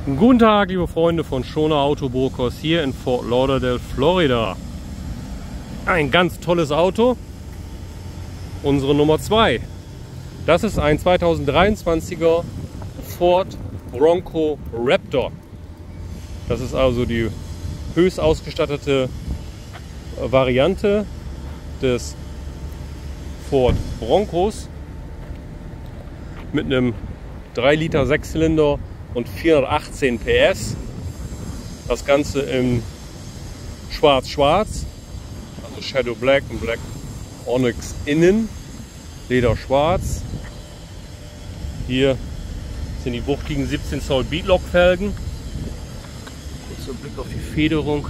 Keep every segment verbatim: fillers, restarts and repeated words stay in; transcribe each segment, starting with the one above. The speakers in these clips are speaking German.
Guten Tag, liebe Freunde von Shona Autobrokers hier in Fort Lauderdale, Florida. Ein ganz tolles Auto, unsere Nummer zwei. Das ist ein zweitausenddreiundzwanziger Ford Bronco Raptor. Das ist also die höchst ausgestattete Variante des Ford Broncos mit einem drei Liter Sechszylinder und vierhundertachtzehn P S. Das Ganze in schwarz-schwarz, also Shadow Black und Black Onyx innen, Leder schwarz. Hier sind die wuchtigen siebzehn Zoll Beadlock Felgen. Kurzer Blick auf die Federung.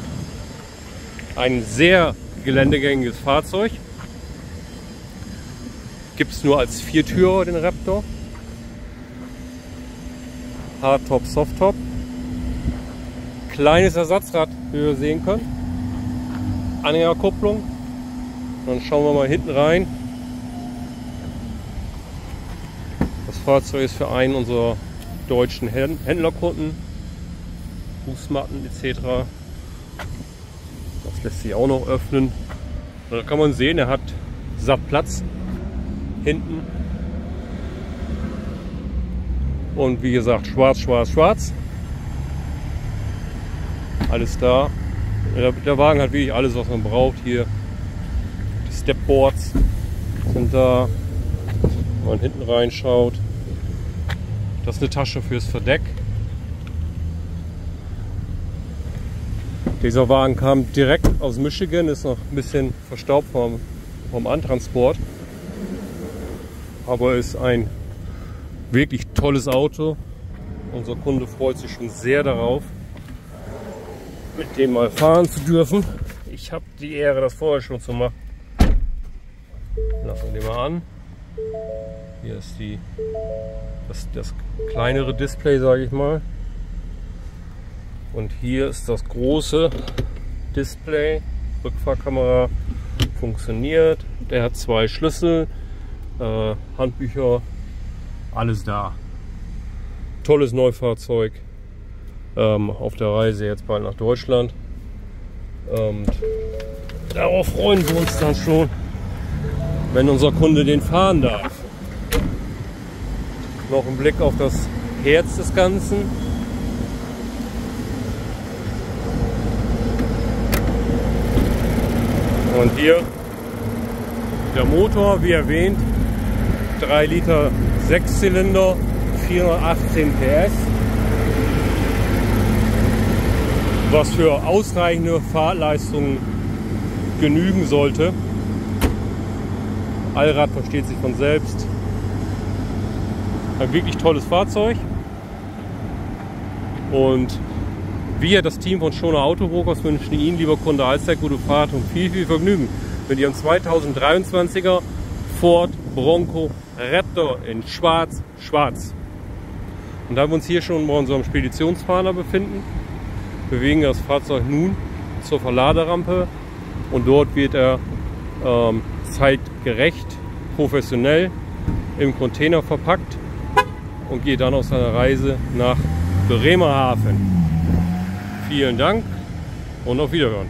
Ein sehr geländegängiges Fahrzeug. Gibt es nur als Viertürer den Raptor. Hardtop, Softtop. Kleines Ersatzrad, wie wir sehen können. Anhängerkupplung. Dann schauen wir mal hinten rein. Das Fahrzeug ist für einen unserer deutschen Händlerkunden. Fußmatten et cetera. Das lässt sich auch noch öffnen. Da kann man sehen, er hat satt Platz hinten. Und wie gesagt, schwarz, schwarz, schwarz. Alles da. Der Wagen hat wirklich alles, was man braucht. Hier die Stepboards sind da. Wenn man hinten reinschaut. Das ist eine Tasche fürs Verdeck. Dieser Wagen kam direkt aus Michigan, ist noch ein bisschen verstaubt vom, vom Antransport. Aber ist ein wirklich tolles Auto. Unser Kunde freut sich schon sehr darauf, mit dem mal fahren zu dürfen. Ich habe die Ehre, das vorher schon zu machen. Lassen wir den mal an. Hier ist die, das, das kleinere Display, sage ich mal. Und hier ist das große Display. Rückfahrkamera funktioniert. Der hat zwei Schlüssel, äh, Handbücher. Alles da. Tolles Neufahrzeug. Ähm, auf der Reise jetzt bald nach Deutschland. Und darauf freuen wir uns dann schon, wenn unser Kunde den fahren darf. Noch ein Blick auf das Herz des Ganzen. Und hier der Motor, wie erwähnt, drei Liter Sechszylinder, vierhundertachtzehn P S, was für ausreichende Fahrleistungen genügen sollte. Allrad versteht sich von selbst. Ein wirklich tolles Fahrzeug. Und wir, das Team von Shona Autobrokers, wünschen Ihnen, lieber Kunde, allzeit gute Fahrt und viel, viel Vergnügen mit Ihrem zweitausenddreiundzwanziger Ford Bronco Raptor in schwarz, schwarz. Und da wir uns hier schon bei unserem Speditionsfahrer befinden, bewegen wir das Fahrzeug nun zur Verladerampe und dort wird er ähm, zeitgerecht, professionell im Container verpackt und geht dann auf seine Reise nach Bremerhaven. Vielen Dank und auf Wiederhören.